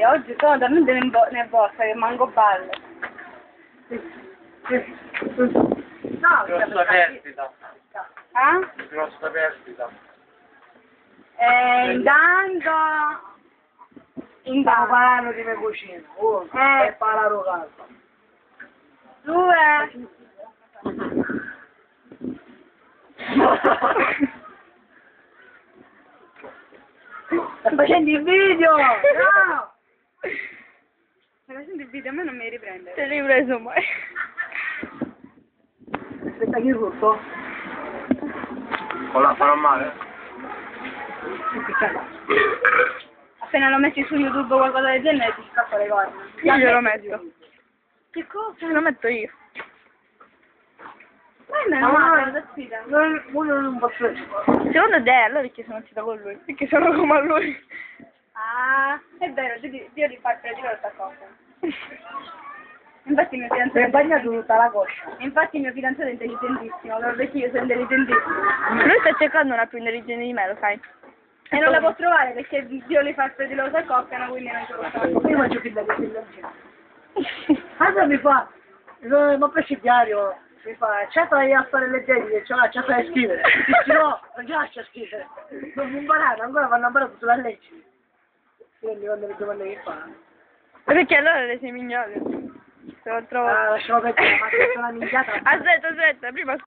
oggi sono talmente nervosa che manco ballo. No, Grossa perdita. ah? Grossa perdita. Intanto Stiamo parlando di me cucina. Uno, e parlare lo caldo. 2 Stai facendo il video! No! stai facendo il video, a me non mi riprende. Te l'hai preso mai? Aspetta che rotto. Con la farò male? Appena lo metti su YouTube o qualcosa del genere ti scappa le cose. Io glielo metto. Che cosa? Lo metto io. Ma è meno male, lo sfida. Non posso. Secondo te, allora perché sono zita con lui? Perché sono come a lui. Ah, è vero, Dio ti fa predire questa cosa. Infatti mio fidanzato Si è bagnato tutta la coscia. Infatti mio fidanzato è intelligentissimo, perché io sono intelligentissimo. Lui sta cercando una più intelligente di me, lo sai? E non la può trovare perché Dio li fa predire lo accoppiano, quindi non ci può fare. Io faccio finta che sia intelligente. Allora mi fa, ma poi c'è diario, mi fa, c'è a fare le tecniche, c'è a scrivere. Dici no, non ci lascia scrivere. Non mi imparare, ancora vanno a imparare sulla legge. Quindi quando le domande che fa. Perché allora le sei mignole. Se lo trovo. Ah, lasciamo perdere, ma sono una minchiata. Aspetta, prima